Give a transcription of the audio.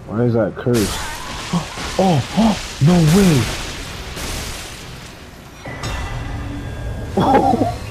Why is that cursed? Oh, oh, no way!